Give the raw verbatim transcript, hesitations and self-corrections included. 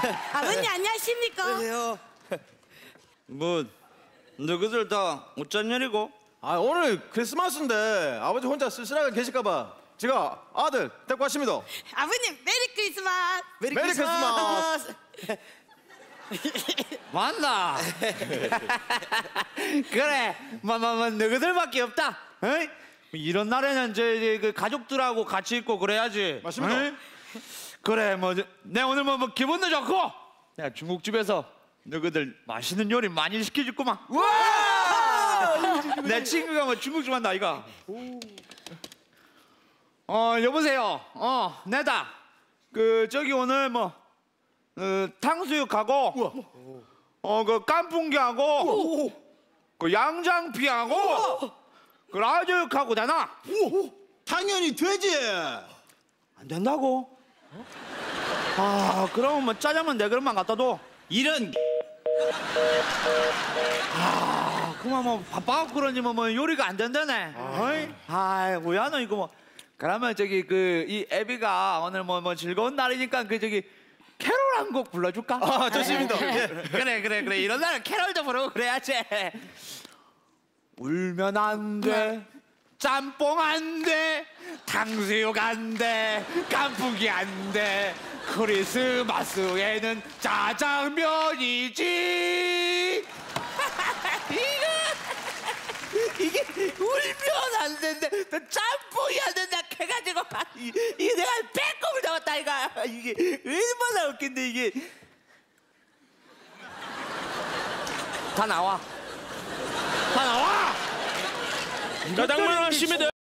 아버님 안녕하십니까? 안녕하세요. 뭐 너희들 다 어쩐 일이고? 아 오늘 크리스마스인데 아버지 혼자 쓸쓸하게 계실까봐 제가 아들 데리고 왔습니다. 아버님 메리 크리스마스. 메리, 메리 크리스마스. 맞나? 그래, 뭐뭐뭐 너희들밖에 없다. 어이? 이런 날에는 이제, 이제 그 가족들하고 같이 있고 그래야지. 맞습니다. 어이? 그래, 뭐 내 오늘 뭐, 뭐 기분도 좋고 내가 중국집에서 너희들 맛있는 요리 많이 시켜줄구만. 와! 내 친구가 뭐 중국집 한다 이가. 어 여보세요. 어 내다. 그 저기 오늘 뭐 어, 탕수육하고 어 그 깐풍기하고 그 양장피하고 그 라조육하고 되나? 당연히 되지. 안 된다고? 아 그러면 뭐 짜장면 네 그릇만 갖다 둬. 이런 아 그만 뭐 바빠갖고 그러니 뭐, 뭐 요리가 안 된다네. 어이? 아이고 야너 이거 뭐 그러면 저기 그 이 애비가 오늘 뭐 뭐 즐거운 날이니까 그 저기 캐롤 한 곡 불러줄까? 아 좋습니다. 예. 그래 그래 그래 이런 날은 캐롤도 부르고 그래야지. 울면 안 돼, 짬뽕 안 돼, 탕수육 안 돼, 깐풍기 안 돼, 크리스마스에는 짜장면이지. 이거 이게 울면 안 된대, 또 짬뽕이 안 된다 해가지고 이, 이 내가 배꼽을 잡았다 이거. 이게 얼마나 웃긴데 이게. 다 나와. 다 나와. 짜장면 하시면 돼요.